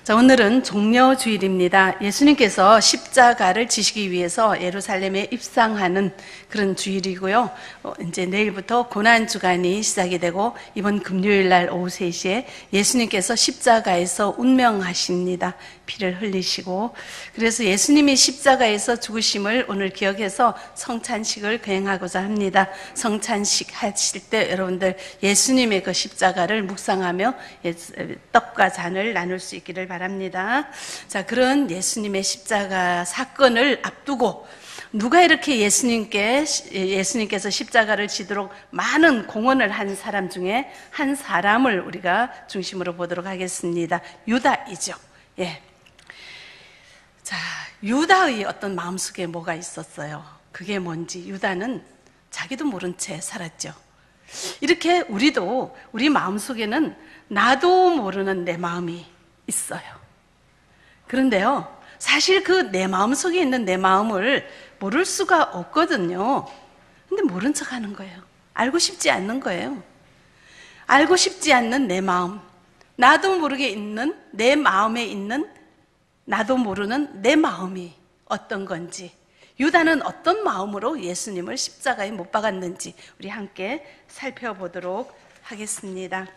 자, 오늘은 종려주일입니다. 예수님께서 십자가를 지시기 위해서 예루살렘에 입상하는 그런 주일이고요. 이제 내일부터 고난주간이 시작이 되고 이번 금요일 날 오후 3시에 예수님께서 십자가에서 운명하십니다. 피를 흘리시고, 그래서 예수님이 십자가에서 죽으심을 오늘 기억해서 성찬식을 거행하고자 합니다. 성찬식 하실 때 여러분들 예수님의 그 십자가를 묵상하며 떡과 잔을 나눌 수 있기를 바랍니다. 자, 그런 예수님의 십자가 사건을 앞두고 누가 이렇게 예수님께서 십자가를 지도록 많은 공헌을 한 사람 중에 한 사람을 우리가 중심으로 보도록 하겠습니다. 유다이죠. 예. 자, 유다의 어떤 마음속에 뭐가 있었어요? 그게 뭔지. 유다는 자기도 모른 채 살았죠. 이렇게 우리도 우리 마음속에는 나도 모르는 내 마음이 있어요. 그런데요, 사실 그 내 마음속에 있는 내 마음을 모를 수가 없거든요. 근데 모른 척 하는 거예요. 알고 싶지 않는 거예요. 알고 싶지 않는 내 마음, 나도 모르게 있는 내 마음에 있는 나도 모르는 내 마음이 어떤 건지, 유다는 어떤 마음으로 예수님을 십자가에 못 박았는지 우리 함께 살펴보도록 하겠습니다.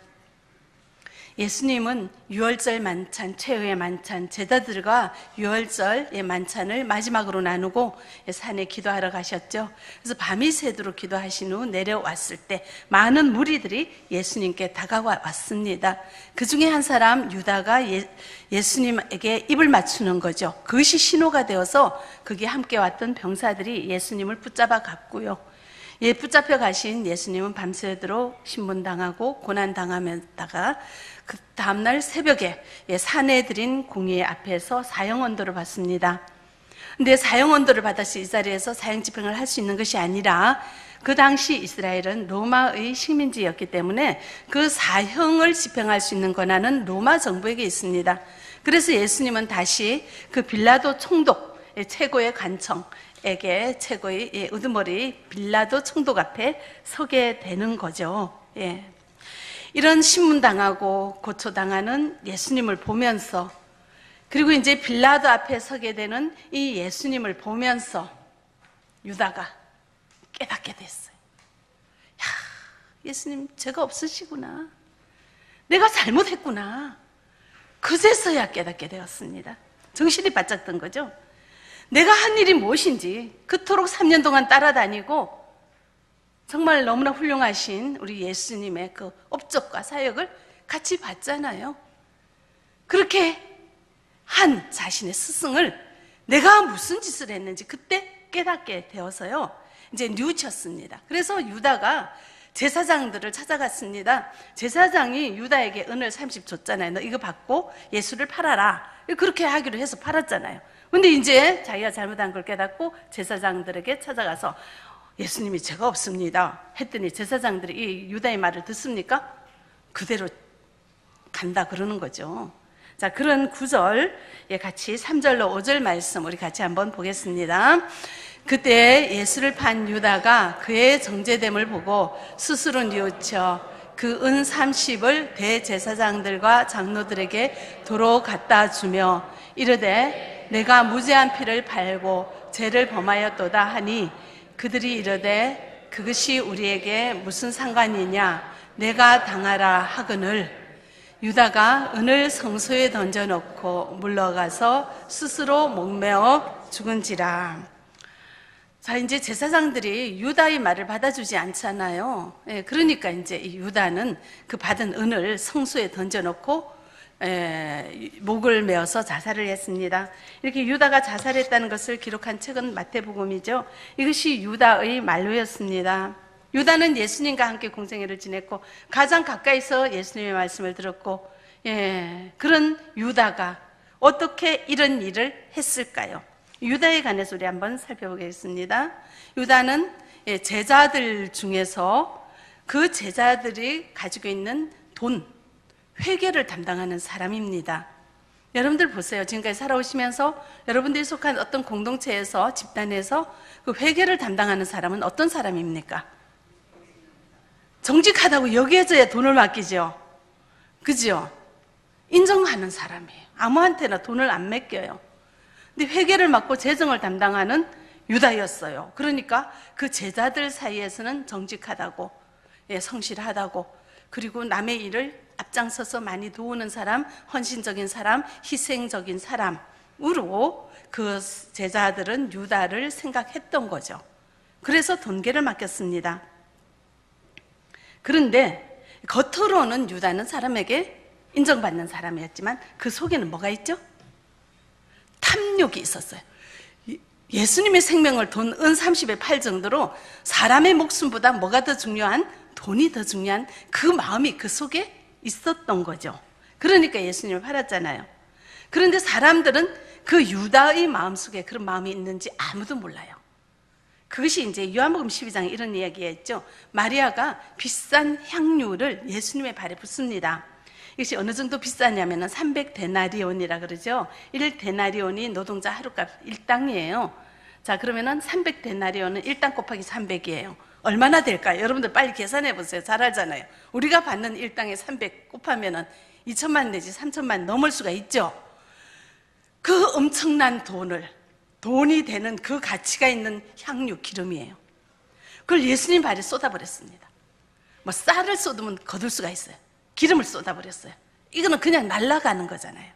예수님은 유월절 만찬, 최후의 만찬, 제자들과 유월절의 만찬을 마지막으로 나누고 산에 기도하러 가셨죠. 그래서 밤이 새도록 기도하신 후 내려왔을 때 많은 무리들이 예수님께 다가왔습니다. 그 중에 한 사람 유다가 예수님에게 입을 맞추는 거죠. 그것이 신호가 되어서 거기에 함께 왔던 병사들이 예수님을 붙잡아 갔고요. 붙잡혀 가신 예수님은 밤새도록 신문당하고 고난당하다가 그 다음날 새벽에 산에 들인 공의 앞에서 사형언도를 받습니다. 근데 사형언도를 받아서 이 자리에서 사형집행을 할 수 있는 것이 아니라 그 당시 이스라엘은 로마의 식민지였기 때문에 그 사형을 집행할 수 있는 권한은 로마 정부에게 있습니다. 그래서 예수님은 다시 그 빌라도 총독, 최고의 관청에게 최고의 우두머리 빌라도 총독 앞에 서게 되는 거죠. 예. 이런 신문당하고 고초당하는 예수님을 보면서, 그리고 이제 빌라도 앞에 서게 되는 이 예수님을 보면서 유다가 깨닫게 됐어요. 야, 예수님 죄가 없으시구나. 내가 잘못했구나. 그제서야 깨닫게 되었습니다. 정신이 바짝 든 거죠. 내가 한 일이 무엇인지 그토록 3년 동안 따라다니고 정말 너무나 훌륭하신 우리 예수님의 그 업적과 사역을 같이 봤잖아요. 그렇게 한 자신의 스승을 내가 무슨 짓을 했는지 그때 깨닫게 되어서요, 이제 뉘우쳤습니다. 그래서 유다가 제사장들을 찾아갔습니다. 제사장이 유다에게 은을 30 줬잖아요. 너 이거 받고 예수를 팔아라. 그렇게 하기로 해서 팔았잖아요. 근데 이제 자기가 잘못한 걸 깨닫고 제사장들에게 찾아가서 예수님이 죄가 없습니다 했더니 제사장들이 이 유다의 말을 듣습니까? 그대로 간다 그러는 거죠. 자, 그런 구절 같이 3절로 5절 말씀 우리 같이 한번 보겠습니다. 그때 예수를 판 유다가 그의 정죄됨을 보고 스스로 뉘우쳐 그 은 30을 대제사장들과 장로들에게 도로 갖다 주며 이르되 내가 무죄한 피를 팔고 죄를 범하였도다 하니 그들이 이르되 그것이 우리에게 무슨 상관이냐, 내가 당하라 하거늘 유다가 은을 성소에 던져놓고 물러가서 스스로 목매어 죽은지라. 자, 이제 제사장들이 유다의 말을 받아주지 않잖아요. 그러니까 이제 이 유다는 그 받은 은을 성소에 던져놓고 목을 메어서 자살을 했습니다. 이렇게 유다가 자살했다는 것을 기록한 책은 마태복음이죠. 이것이 유다의 만류였습니다. 유다는 예수님과 함께 공생애를 지냈고 가장 가까이서 예수님의 말씀을 들었고, 그런 유다가 어떻게 이런 일을 했을까요? 유다에 관해서 우리 한번 살펴보겠습니다. 유다는 제자들 중에서 그 제자들이 가지고 있는 돈, 회계를 담당하는 사람입니다. 여러분들 보세요. 지금까지 살아오시면서 여러분들이 속한 어떤 공동체에서, 집단에서 그 회계를 담당하는 사람은 어떤 사람입니까? 정직하다고 여기에서야 돈을 맡기죠. 그죠? 인정하는 사람이에요. 아무한테나 돈을 안 맡겨요. 근데 회계를 맡고 재정을 담당하는 유다였어요. 그러니까 그 제자들 사이에서는 정직하다고, 성실하다고, 그리고 남의 일을 앞장서서 많이 도우는 사람, 헌신적인 사람, 희생적인 사람으로 그 제자들은 유다를 생각했던 거죠. 그래서 돈계를 맡겼습니다. 그런데 겉으로는 유다는 사람에게 인정받는 사람이었지만 그 속에는 뭐가 있죠? 탐욕이 있었어요. 예수님의 생명을 돈 은 30에 팔 정도로 사람의 목숨보다 뭐가 더 중요한? 돈이 더 중요한 그 마음이 그 속에 있었던 거죠. 그러니까 예수님을 팔았잖아요. 그런데 사람들은 그 유다의 마음속에 그런 마음이 있는지 아무도 몰라요. 그것이 이제 요한복음 12장에 이런 이야기했죠. 마리아가 비싼 향유를 예수님의 발에 붓습니다. 이것이 어느 정도 비싸냐면 300데나리온이라 그러죠. 1데나리온이 노동자 하루값 1당이에요. 자, 그러면은 300데나리온은 1당 곱하기 300이에요. 얼마나 될까요? 여러분들 빨리 계산해 보세요. 잘 알잖아요. 우리가 받는 1당에 300 곱하면은 2천만 내지 3천만 넘을 수가 있죠. 그 엄청난 돈이 되는 그 가치가 있는 향유 기름이에요. 그걸 예수님 발에 쏟아버렸습니다. 뭐 쌀을 쏟으면 거둘 수가 있어요. 기름을 쏟아버렸어요. 이거는 그냥 날아가는 거잖아요.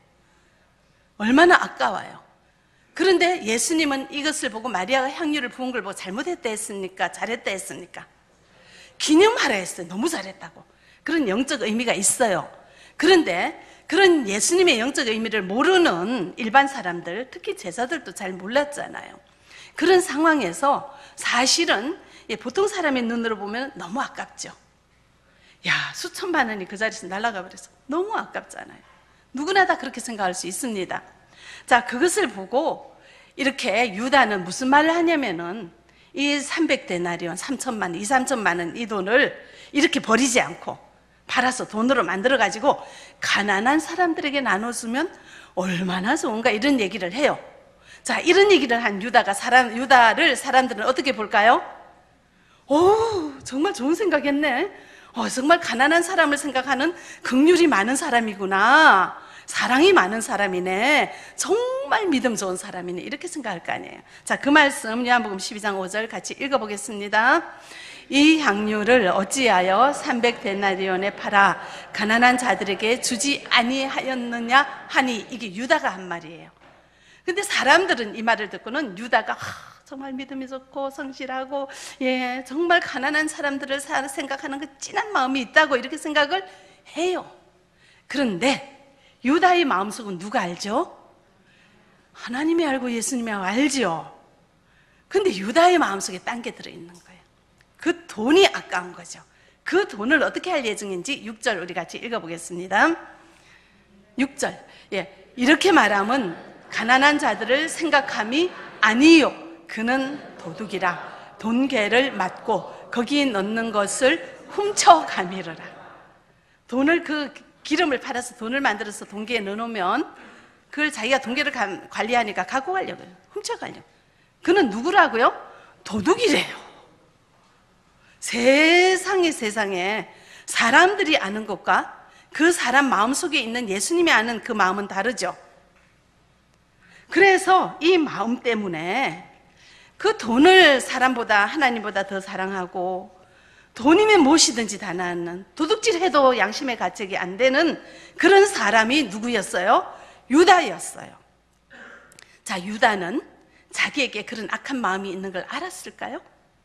얼마나 아까워요. 그런데 예수님은 이것을 보고 마리아가 향유를 부은 걸 보고 잘못했다 했습니까? 잘했다 했습니까? 기념하라 했어요. 너무 잘했다고. 그런 영적 의미가 있어요. 그런데 그런 예수님의 영적 의미를 모르는 일반 사람들, 특히 제자들도 잘 몰랐잖아요. 그런 상황에서 사실은 보통 사람의 눈으로 보면 너무 아깝죠. 야, 수천만 원이 그 자리에서 날아가 버려서 너무 아깝잖아요. 누구나 다 그렇게 생각할 수 있습니다. 자, 그것을 보고 이렇게 유다는 무슨 말을 하냐면은 이 300데나리온, 3천만 원, 2, 3천만 원 이 돈을 이렇게 버리지 않고 팔아서 돈으로 만들어가지고 가난한 사람들에게 나눠주면 얼마나 좋은가 이런 얘기를 해요. 자, 이런 얘기를 한 유다를 사람들은 어떻게 볼까요? 오, 정말 좋은 생각했네. 정말 가난한 사람을 생각하는 긍휼이 많은 사람이구나. 사랑이 많은 사람이네. 정말 믿음 좋은 사람이네. 이렇게 생각할 거 아니에요. 자, 그 말씀 요한복음 12장 5절 같이 읽어보겠습니다. 이 향유를 어찌하여 300데나리온에 팔아 가난한 자들에게 주지 아니하였느냐 하니, 이게 유다가 한 말이에요. 근데 사람들은 이 말을 듣고는 유다가 정말 믿음이 좋고 성실하고 정말 가난한 사람들을 생각하는 그 진한 마음이 있다고 이렇게 생각을 해요. 그런데 유다의 마음속은 누가 알죠? 하나님이 알고 예수님이 알죠. 근데 유다의 마음속에 딴 게 들어있는 거예요. 그 돈이 아까운 거죠. 그 돈을 어떻게 할 예정인지 6절 우리 같이 읽어보겠습니다. 6절 이렇게 말하면 가난한 자들을 생각함이 아니요 그는 도둑이라 돈계를 맞고 거기 넣는 것을 훔쳐가미르라. 돈을 그 기름을 팔아서 돈을 만들어서 돈계에 넣어놓으면 그걸 자기가 돈계를 관리하니까 갖고 가려고요. 훔쳐가려고. 그는 누구라고요? 도둑이래요. 세상에 사람들이 아는 것과 그 사람 마음속에 있는 예수님이 아는 그 마음은 다르죠. 그래서 이 마음 때문에 그 돈을 사람보다 하나님보다 더 사랑하고 돈이면 무엇이든지 다 낳는, 도둑질해도 양심의 가책이 안 되는 그런 사람이 누구였어요? 유다였어요. 자, 유다는 자기에게 그런 악한 마음이 있는 걸 알았을까요?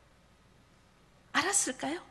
알았을까요?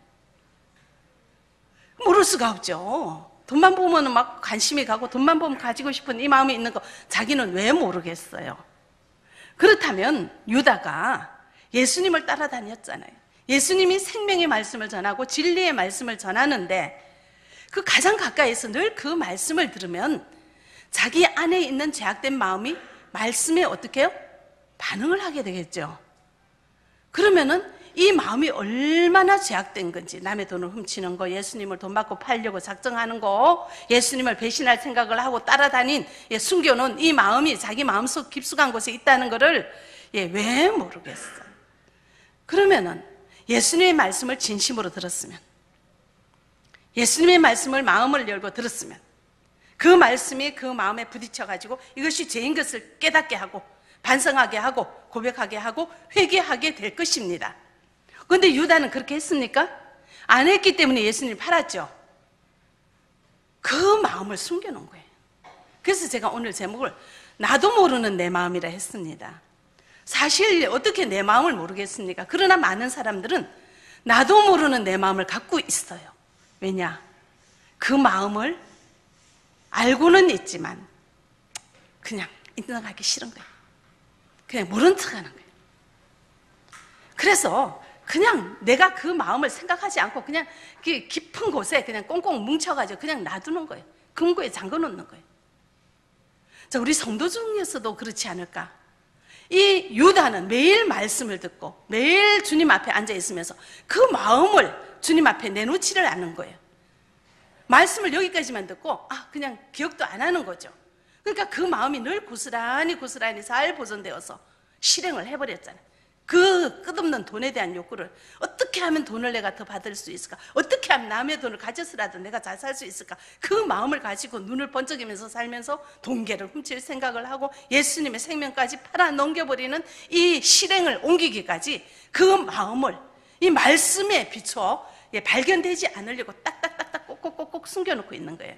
모를 수가 없죠. 돈만 보면 막 관심이 가고 돈만 보면 가지고 싶은 이 마음이 있는 거 자기는 왜 모르겠어요? 그렇다면 유다가 예수님을 따라다녔잖아요. 예수님이 생명의 말씀을 전하고 진리의 말씀을 전하는데 그 가장 가까이서 늘 그 말씀을 들으면 자기 안에 있는 죄악된 마음이 말씀에 어떻게 해요? 반응을 하게 되겠죠. 그러면은 이 마음이 얼마나 죄악된 건지, 남의 돈을 훔치는 거, 예수님을 돈 받고 팔려고 작정하는 거, 예수님을 배신할 생각을 하고 따라다닌 숨겨놓은 이 마음이 자기 마음속 깊숙한 곳에 있다는 것을 왜 모르겠어요? 그러면은 예수님의 말씀을 진심으로 들었으면, 예수님의 말씀을 마음을 열고 들었으면, 그 말씀이 그 마음에 부딪혀가지고 이것이 죄인 것을 깨닫게 하고 반성하게 하고 고백하게 하고 회개하게 될 것입니다. 그런데 유다는 그렇게 했습니까? 안 했기 때문에 예수님을 팔았죠. 그 마음을 숨겨놓은 거예요. 그래서 제가 오늘 제목을 나도 모르는 내 마음이라 했습니다. 사실 어떻게 내 마음을 모르겠습니까? 그러나 많은 사람들은 나도 모르는 내 마음을 갖고 있어요. 왜냐? 그 마음을 알고는 있지만 그냥 인정하기 싫은 거예요. 그냥 모른 척하는 거예요. 그래서 그냥 내가 그 마음을 생각하지 않고 그냥 깊은 곳에 그냥 꽁꽁 뭉쳐가지고 그냥 놔두는 거예요. 금고에 잠궈 놓는 거예요. 자, 우리 성도 중에서도 그렇지 않을까? 이 유다는 매일 말씀을 듣고 매일 주님 앞에 앉아 있으면서 그 마음을 주님 앞에 내놓지를 않는 거예요. 말씀을 여기까지만 듣고 그냥 기억도 안 하는 거죠. 그러니까 그 마음이 늘 고스란히 잘 보존되어서 실행을 해버렸잖아요. 그 끝없는 돈에 대한 욕구를 어떻게 하면 돈을 내가 더 받을 수 있을까? 어떻게 하면 남의 돈을 가져서라도 내가 잘 살 수 있을까? 그 마음을 가지고 눈을 번쩍이면서 살면서 돈계를 훔칠 생각을 하고 예수님의 생명까지 팔아 넘겨버리는 이 실행을 옮기기까지 그 마음을 이 말씀에 비춰 발견되지 않으려고 딱딱딱딱 꼭꼭꼭꼭 숨겨놓고 있는 거예요.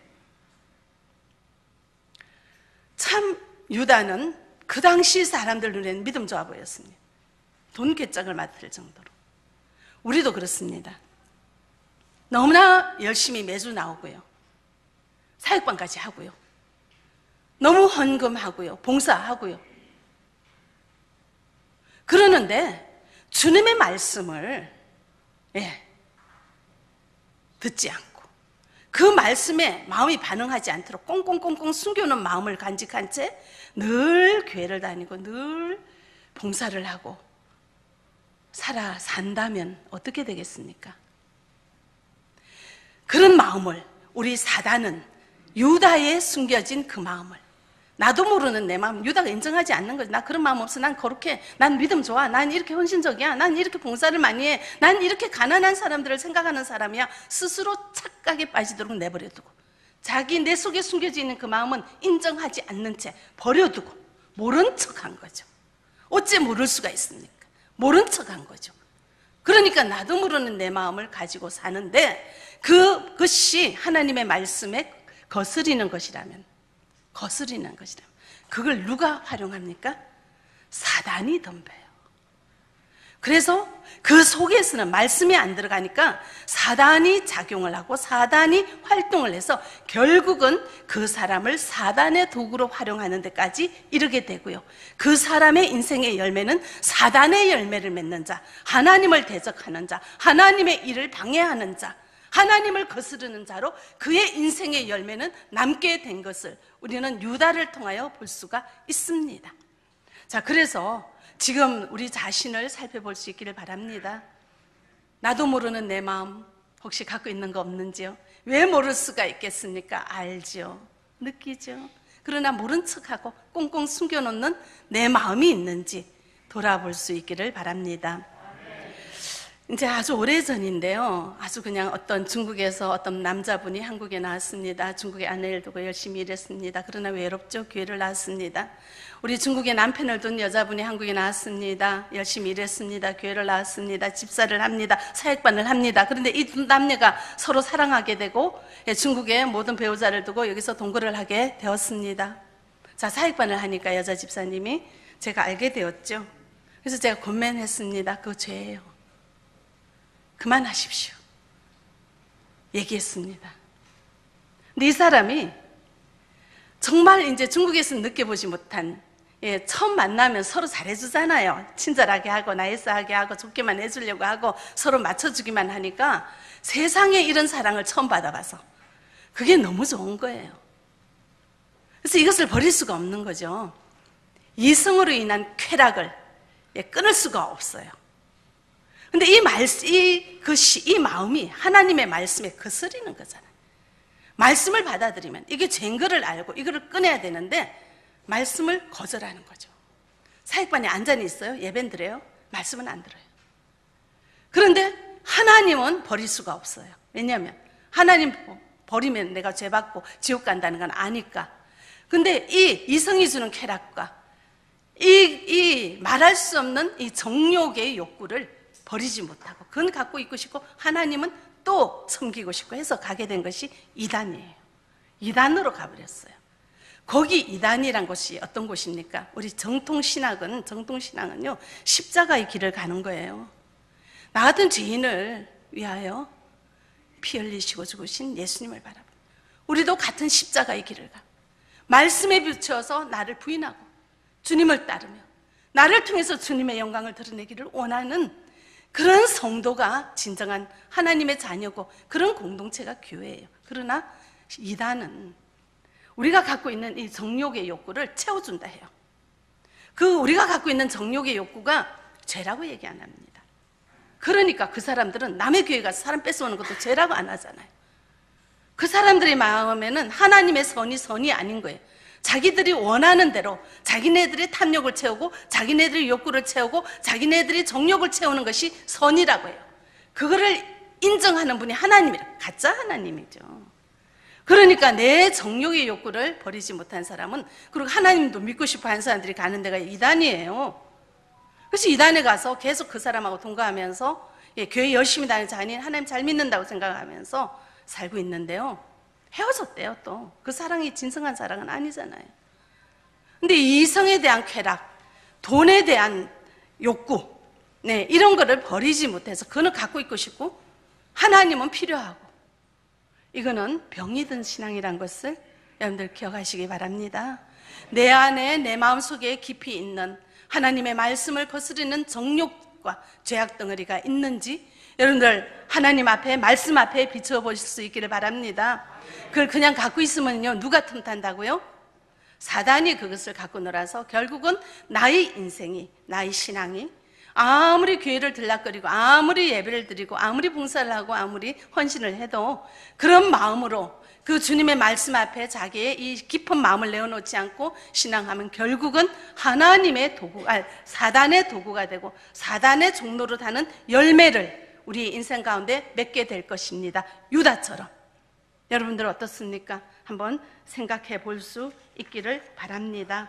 참 유다는 그 당시 사람들 눈에는 믿음 좋아 보였습니다. 돈 괴짝을 맡을 정도로. 우리도 그렇습니다. 너무나 열심히 매주 나오고요. 사역반까지 하고요. 너무 헌금하고요. 봉사하고요. 그러는데 주님의 말씀을 듣지 않고 그 말씀에 마음이 반응하지 않도록 꽁꽁꽁꽁 숨겨놓은 마음을 간직한 채 늘 교회를 다니고 늘 봉사를 하고 산다면 어떻게 되겠습니까? 그런 마음을 우리 사단은 유다에 숨겨진 그 마음을 나도 모르는 내 마음, 유다가 인정하지 않는 거지. 나 그런 마음 없어. 난 거룩해. 난 믿음 좋아. 난 이렇게 헌신적이야. 난 이렇게 봉사를 많이 해. 난 이렇게 가난한 사람들을 생각하는 사람이야. 스스로 착각에 빠지도록 내버려두고 자기 내 속에 숨겨져 있는 그 마음은 인정하지 않는 채 버려두고 모른 척한 거죠. 어째 모를 수가 있습니까? 모른 척한 거죠. 그러니까 나도 모르는 내 마음을 가지고 사는데 그것이 하나님의 말씀에 거스리는 것이라면 그걸 누가 활용합니까? 사단이 덤벼요. 그래서 그 속에서는 말씀이 안 들어가니까 사단이 작용을 하고 사단이 활동을 해서 결국은 그 사람을 사단의 도구로 활용하는 데까지 이르게 되고요. 그 사람의 인생의 열매는 사단의 열매를 맺는 자, 하나님을 대적하는 자, 하나님의 일을 방해하는 자, 하나님을 거스르는 자로 그의 인생의 열매는 남게 된 것을 우리는 유다를 통하여 볼 수가 있습니다. 자, 그래서 지금 우리 자신을 살펴볼 수 있기를 바랍니다. 나도 모르는 내 마음 혹시 갖고 있는 거 없는지요? 왜 모를 수가 있겠습니까? 알죠. 느끼죠. 그러나 모른 척하고 꽁꽁 숨겨놓는 내 마음이 있는지 돌아볼 수 있기를 바랍니다. 이제 아주 오래전인데요. 아주 그냥 어떤 중국에서 어떤 남자분이 한국에 나왔습니다. 중국에 아내를 두고 열심히 일했습니다. 그러나 외롭죠. 교회를 나왔습니다. 우리 중국에 남편을 둔 여자분이 한국에 나왔습니다. 열심히 일했습니다. 교회를 나왔습니다. 집사를 합니다. 사역반을 합니다. 그런데 이 두 남녀가 서로 사랑하게 되고 중국의 모든 배우자를 두고 여기서 동거를 하게 되었습니다. 자, 사역반을 하니까 여자 집사님이 제가 알게 되었죠. 그래서 제가 권면했습니다. 그거 죄예요. 그만하십시오. 얘기했습니다. 근데 이 사람이 정말 이제 중국에서 느껴보지 못한 처음 만나면 서로 잘해주잖아요. 친절하게 하고 나이스하게 하고 좋게만 해주려고 하고 서로 맞춰주기만 하니까 세상에 이런 사랑을 처음 받아봐서 그게 너무 좋은 거예요. 그래서 이것을 버릴 수가 없는 거죠. 이성으로 인한 쾌락을 끊을 수가 없어요. 근데 이 마음이 하나님의 말씀에 거스리는 거잖아요. 말씀을 받아들이면 이게 죄인 거를 알고 이거를 끊어야 되는데 말씀을 거절하는 거죠. 사역반에 앉아는 있어요. 예배는 드려요. 말씀은 안 들어요. 그런데 하나님은 버릴 수가 없어요. 왜냐하면 하나님 버리면 내가 죄 받고 지옥 간다는 건 아니까. 근데 이 이성이 주는 쾌락과 이 말할 수 없는 이 정욕의 욕구를 버리지 못하고 그건 갖고 있고 싶고 하나님은 또 섬기고 싶고 해서 가게 된 것이 이단이에요. 이단으로 가버렸어요. 거기 이단이란 곳이 어떤 곳입니까? 우리 정통신앙은요 십자가의 길을 가는 거예요. 나 같은 죄인을 위하여 피 흘리시고 죽으신 예수님을 바라보고 우리도 같은 십자가의 길을 가 말씀에 비추어서 나를 부인하고 주님을 따르며 나를 통해서 주님의 영광을 드러내기를 원하는 그런 성도가 진정한 하나님의 자녀고 그런 공동체가 교회예요. 그러나 이단은 우리가 갖고 있는 이 정욕의 욕구를 채워준다 해요. 그 우리가 갖고 있는 정욕의 욕구가 죄라고 얘기 안 합니다. 그러니까 그 사람들은 남의 교회 가서 사람 뺏어오는 것도 죄라고 안 하잖아요. 그 사람들의 마음에는 하나님의 선이 아닌 거예요. 자기들이 원하는 대로 자기네들의 탐욕을 채우고 자기네들의 욕구를 채우고 자기네들의 정욕을 채우는 것이 선이라고 해요. 그거를 인정하는 분이 하나님이라, 가짜 하나님이죠. 그러니까 내 정욕의 욕구를 버리지 못한 사람은, 그리고 하나님도 믿고 싶어 하는 사람들이 가는 데가 이단이에요. 그래서 이단에 가서 계속 그 사람하고 동거하면서 교회 열심히 다니는 자녀인 하나님 잘 믿는다고 생각하면서 살고 있는데요, 헤어졌대요. 또 그 사랑이 진정한 사랑은 아니잖아요. 근데 이성에 대한 쾌락, 돈에 대한 욕구, 이런 거를 버리지 못해서 그거는 갖고 있고 싶고 하나님은 필요하고, 이거는 병이 든 신앙이란 것을 여러분들 기억하시기 바랍니다. 내 안에 내 마음속에 깊이 있는 하나님의 말씀을 거스르는 정욕과 죄악 덩어리가 있는지 여러분들 하나님 앞에, 말씀 앞에 비춰보실 수 있기를 바랍니다. 그걸 그냥 갖고 있으면요, 누가 틈탄다고요? 사단이 그것을 갖고 놀아서 결국은 나의 인생이, 나의 신앙이 아무리 교회를 들락거리고 아무리 예배를 드리고 아무리 봉사를 하고 아무리 헌신을 해도 그런 마음으로 그 주님의 말씀 앞에 자기의 이 깊은 마음을 내어놓지 않고 신앙하면 결국은 하나님의 사단의 도구가 되고 사단의 종로로 다는 열매를 우리 인생 가운데 맺게 될 것입니다. 유다처럼. 여러분들 어떻습니까? 한번 생각해 볼 수 있기를 바랍니다.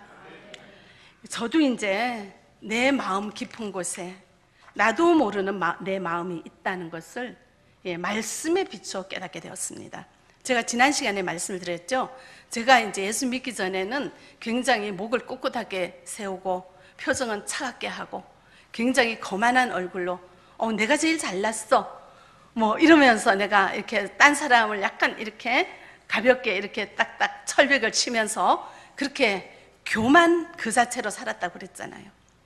저도 이제 내 마음 깊은 곳에 나도 모르는 내 마음이 있다는 것을 말씀에 비추어 깨닫게 되었습니다. 제가 지난 시간에 말씀을 드렸죠. 제가 이제 예수 믿기 전에는 굉장히 목을 꼿꼿하게 세우고 표정은 차갑게 하고 굉장히 거만한 얼굴로 내가 제일 잘났어 뭐 이러면서 내가 이렇게 딴 사람을 약간 이렇게 가볍게 이렇게 딱딱 철벽을 치면서 그렇게 교만 그 자체로 살았다고 그랬잖아요.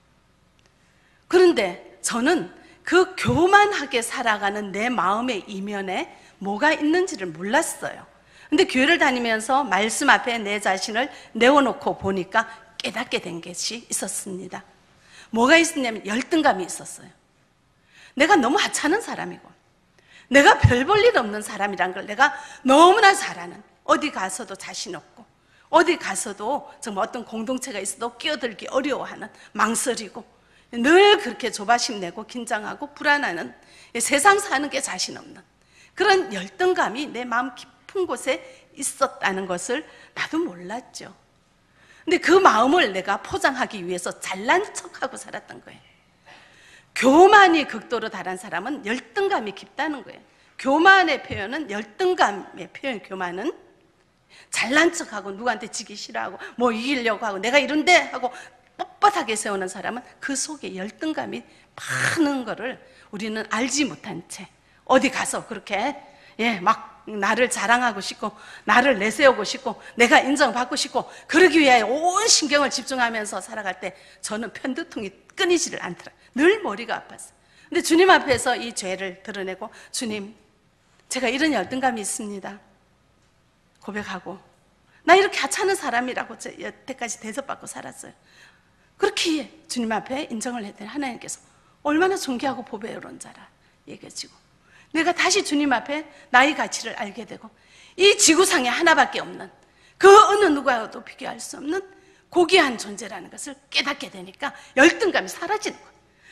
그런데 저는 그 교만하게 살아가는 내 마음의 이면에 뭐가 있는지를 몰랐어요. 근데 교회를 다니면서 말씀 앞에 내 자신을 내어놓고 보니까 깨닫게 된 것이 있었습니다. 뭐가 있었냐면 열등감이 있었어요. 내가 너무 하찮은 사람이고 내가 별 볼 일 없는 사람이란 걸 내가 너무나 잘 아는, 어디 가서도 자신 없고 어디 가서도 정말 어떤 공동체가 있어도 끼어들기 어려워하는, 망설이고 늘 그렇게 조바심 내고 긴장하고 불안하는, 세상 사는 게 자신 없는 그런 열등감이 내 마음 깊은 곳에 있었다는 것을 나도 몰랐죠. 근데 그 마음을 내가 포장하기 위해서 잘난 척하고 살았던 거예요. 교만이 극도로 달한 사람은 열등감이 깊다는 거예요. 교만의 표현은, 열등감의 표현, 교만은 잘난 척하고 누구한테 지기 싫어하고 뭐 이기려고 하고 내가 이런데 하고 뻣뻣하게 세우는 사람은 그 속에 열등감이 많은 거를 우리는 알지 못한 채 어디 가서 그렇게 막 나를 자랑하고 싶고 나를 내세우고 싶고 내가 인정받고 싶고 그러기 위해 온 신경을 집중하면서 살아갈 때 저는 편두통이 끊이지를 않더라. 늘 머리가 아팠어요. 근데 주님 앞에서 이 죄를 드러내고, 주님, 제가 이런 열등감이 있습니다 고백하고, 나 이렇게 하찮은 사람이라고 여태까지 대접받고 살았어요. 그렇게 주님 앞에 인정을 했더니 하나님께서 얼마나 존귀하고 보배 여로운 자라 얘기해주고, 내가 다시 주님 앞에 나의 가치를 알게 되고, 이 지구상에 하나밖에 없는 그 어느 누구와도 비교할 수 없는 고귀한 존재라는 것을 깨닫게 되니까 열등감이 사라지는 거예요.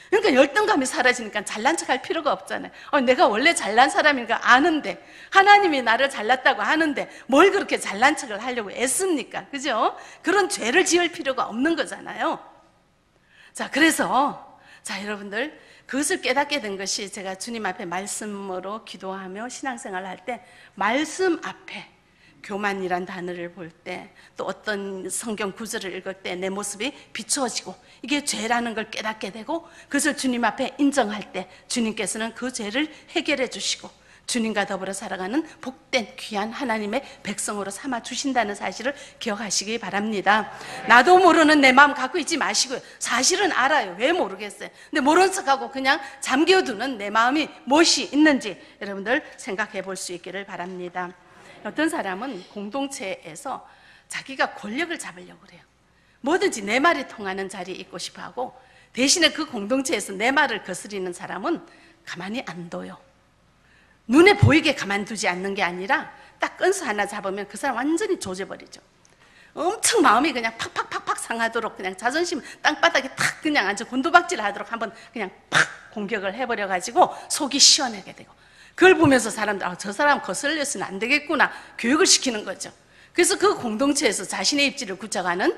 그러니까 열등감이 사라지니까 잘난 척할 필요가 없잖아요. 내가 원래 잘난 사람인가 아는데, 하나님이 나를 잘났다고 하는데 뭘 그렇게 잘난 척을 하려고 애씁니까? 그죠? 그런 죄를 지을 필요가 없는 거잖아요. 자, 그래서 여러분들, 그것을 깨닫게 된 것이, 제가 주님 앞에 말씀으로 기도하며 신앙생활을 할 때 말씀 앞에 교만이란 단어를 볼 때, 또 어떤 성경 구절을 읽을 때 내 모습이 비추어지고 이게 죄라는 걸 깨닫게 되고, 그것을 주님 앞에 인정할 때 주님께서는 그 죄를 해결해 주시고 주님과 더불어 살아가는 복된 귀한 하나님의 백성으로 삼아 주신다는 사실을 기억하시기 바랍니다. 나도 모르는 내 마음 갖고 있지 마시고요. 사실은 알아요. 왜 모르겠어요. 근데 모른 척하고 그냥 잠겨두는 내 마음이 무엇이 있는지 여러분들 생각해 볼 수 있기를 바랍니다. 어떤 사람은 공동체에서 자기가 권력을 잡으려고 그래요. 뭐든지 내 말이 통하는 자리에 있고 싶어하고, 대신에 그 공동체에서 내 말을 거스리는 사람은 가만히 안 둬요. 눈에 보이게 가만두지 않는 게 아니라 딱 건수 하나 잡으면 그 사람 완전히 조져버리죠. 엄청 마음이 그냥 팍팍팍팍 상하도록, 그냥 자존심 땅바닥에 탁 그냥 아주 곤두박질 하도록 한번 그냥 팍 공격을 해버려가지고 속이 시원하게 되고, 그걸 보면서 사람들, 저 사람 거슬려서는 안 되겠구나, 교육을 시키는 거죠. 그래서 그 공동체에서 자신의 입지를 굳혀가는,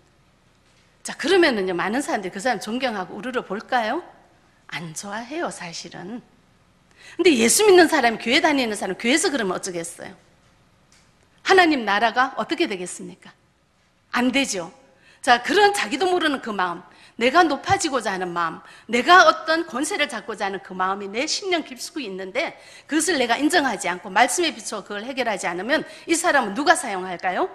그러면은요, 많은 사람들이 그 사람 존경하고 우르르 볼까요? 안 좋아해요, 사실은. 근데 예수 믿는 사람이, 교회 다니는 사람, 교회에서 그러면 어쩌겠어요? 하나님 나라가 어떻게 되겠습니까? 안 되죠. 그런 자기도 모르는 그 마음, 내가 높아지고자 하는 마음, 내가 어떤 권세를 잡고자 하는 그 마음이 내 심령 깊숙이 있는데, 그것을 내가 인정하지 않고 말씀에 비추어 그걸 해결하지 않으면 이 사람은 누가 사용할까요?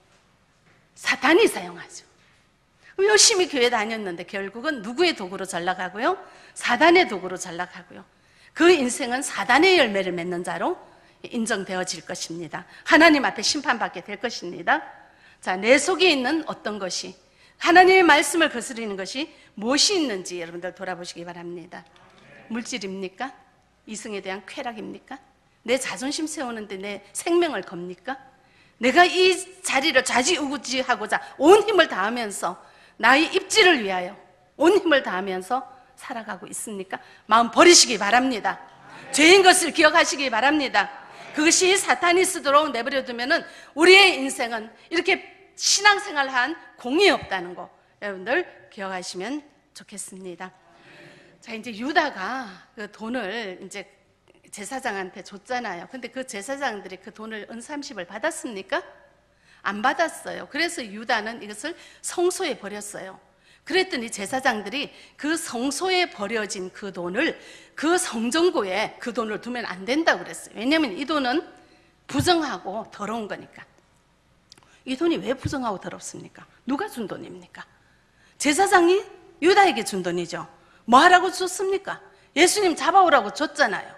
사탄이 사용하죠. 열심히 교회 다녔는데 결국은 누구의 도구로 전락하고요? 사단의 도구로 전락하고요. 그 인생은 사단의 열매를 맺는 자로 인정되어질 것입니다. 하나님 앞에 심판받게 될 것입니다. 내 속에 있는 어떤 것이, 하나님의 말씀을 거스르는 것이 무엇이 있는지 여러분들 돌아보시기 바랍니다. 물질입니까? 이성에 대한 쾌락입니까? 내 자존심 세우는데 내 생명을 겁니까? 내가 이 자리를 좌지우지하고자 온 힘을 다하면서 나의 입지를 위하여 온 힘을 다하면서 살아가고 있습니까? 마음 버리시기 바랍니다. 죄인 것을 기억하시기 바랍니다. 그것이 사탄이 쓰도록 내버려두면은 우리의 인생은 이렇게 신앙생활한 공이 없다는 거 여러분들 기억하시면 좋겠습니다. 이제 유다가 그 돈을 이제 제사장한테 줬잖아요. 근데 그 제사장들이 그 돈을 은30을 받았습니까? 안 받았어요. 그래서 유다는 이것을 성소에 버렸어요. 그랬더니 제사장들이 그 성소에 버려진 그 돈을 그 성전구에 그 돈을 두면 안 된다고 그랬어요. 왜냐하면 이 돈은 부정하고 더러운 거니까. 이 돈이 왜 부정하고 더럽습니까? 누가 준 돈입니까? 제사장이 유다에게 준 돈이죠. 뭐 하라고 줬습니까? 예수님 잡아오라고 줬잖아요.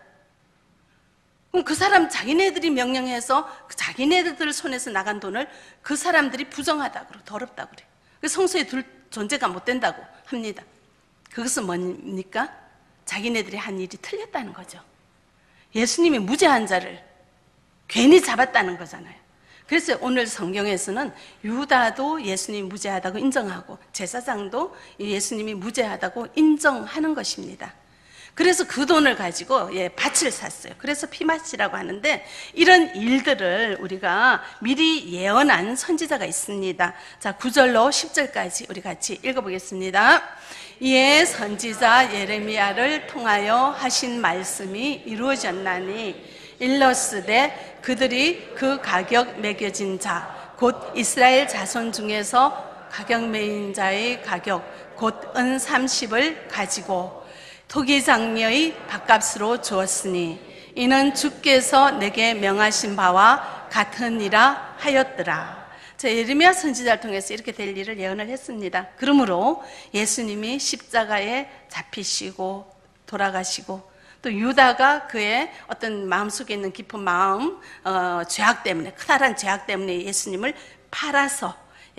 그럼 그 사람 자기네들이 명령해서 자기네들 손에서 나간 돈을 그 사람들이 부정하다고 그러고 더럽다고 그래요. 성소에 둘 존재가 못 된다고 합니다. 그것은 뭡니까? 자기네들이 한 일이 틀렸다는 거죠. 예수님이 무죄한 자를 괜히 잡았다는 거잖아요. 그래서 오늘 성경에서는 유다도 예수님이 무죄하다고 인정하고 제사장도 예수님이 무죄하다고 인정하는 것입니다. 그래서 그 돈을 가지고 밭을 샀어요. 그래서 피맛이라고 하는데, 이런 일들을 우리가 미리 예언한 선지자가 있습니다. 9절로 10절까지 우리 같이 읽어보겠습니다. 이에 선지자 예레미야를 통하여 하신 말씀이 이루어졌나니, 일러스되 그들이 그 가격 매겨진 자 곧 이스라엘 자손 중에서 가격 매인 자의 가격 곧 은 30을 가지고 토기장녀의 밥값으로 주었으니 이는 주께서 내게 명하신 바와 같으니라 하였더라. 예레미야 선지자를 통해서 이렇게 될 일을 예언을 했습니다. 그러므로 예수님이 십자가에 잡히시고 돌아가시고, 또 유다가 그의 어떤 마음속에 있는 깊은 마음, 죄악 때문에, 크다란 죄악 때문에 예수님을 팔아서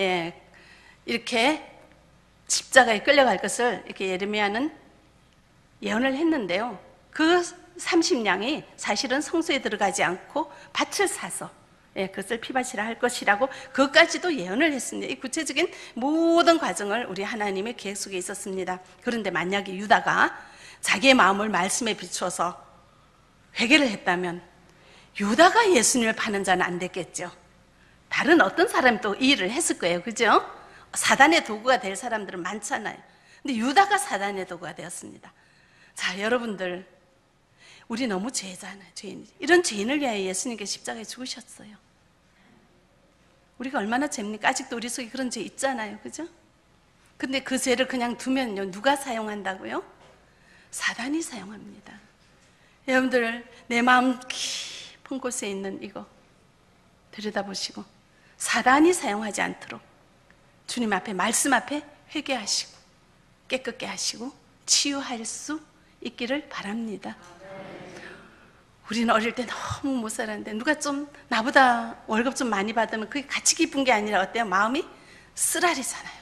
이렇게 십자가에 끌려갈 것을 이렇게 예레미야는 예언을 했는데요. 그 30냥이 사실은 성소에 들어가지 않고 밭을 사서 예, 그것을 피바치라 할 것이라고 그것까지도 예언을 했습니다. 이 구체적인 모든 과정을 우리 하나님의 계획 속에 있었습니다. 그런데 만약에 유다가 자기의 마음을 말씀에 비추어서 회개를 했다면 유다가 예수님을 파는 자는 안 됐겠죠. 다른 어떤 사람이 또 이 일을 했을 거예요. 그죠? 사단의 도구가 될 사람들은 많잖아요. 근데 유다가 사단의 도구가 되었습니다. 자, 여러분들, 우리 너무 죄잖아요. 죄인. 이런 죄인을 위하여 예수님께 십자가에 죽으셨어요. 우리가 얼마나 죄입니까? 아직도 우리 속에 그런 죄 있잖아요. 그죠? 근데 그 죄를 그냥 두면요, 누가 사용한다고요? 사단이 사용합니다. 여러분들, 내 마음 깊은 곳에 있는 이거 들여다보시고 사단이 사용하지 않도록 주님 앞에, 말씀 앞에 회개하시고 깨끗게 하시고 치유할 수 있기를 바랍니다. 우리는 어릴 때 너무 못 살았는데 누가 좀 나보다 월급 좀 많이 받으면 그게 같이 기쁜 게 아니라 어때요? 마음이 쓰라리잖아요.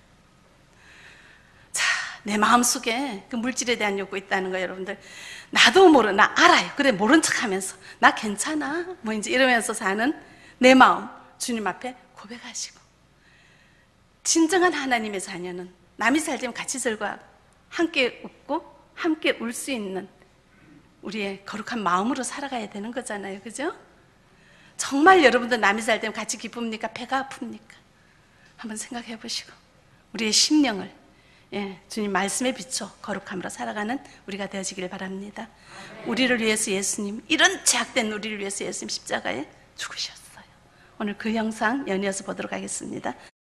자, 내 마음속에 그 물질에 대한 욕구 있다는 거 여러분들, 나도 나 알아요. 그래, 모른 척 하면서 나 괜찮아 뭐 이제 이러면서 사는 내 마음 주님 앞에 고백하시고, 진정한 하나님의 자녀는 남이 살 때면 같이 즐거워하고 함께 웃고 함께 울 수 있는 우리의 거룩한 마음으로 살아가야 되는 거잖아요. 그죠? 정말 여러분들 남이 살 때면 같이 기쁩니까? 배가 아픕니까? 한번 생각해 보시고 우리의 심령을, 예, 주님 말씀에 비춰 거룩함으로 살아가는 우리가 되어지길 바랍니다. 우리를 위해서 예수님, 이런 제약된 우리를 위해서 예수님 십자가에 죽으셨어요. 오늘 그 영상 연이어서 보도록 하겠습니다.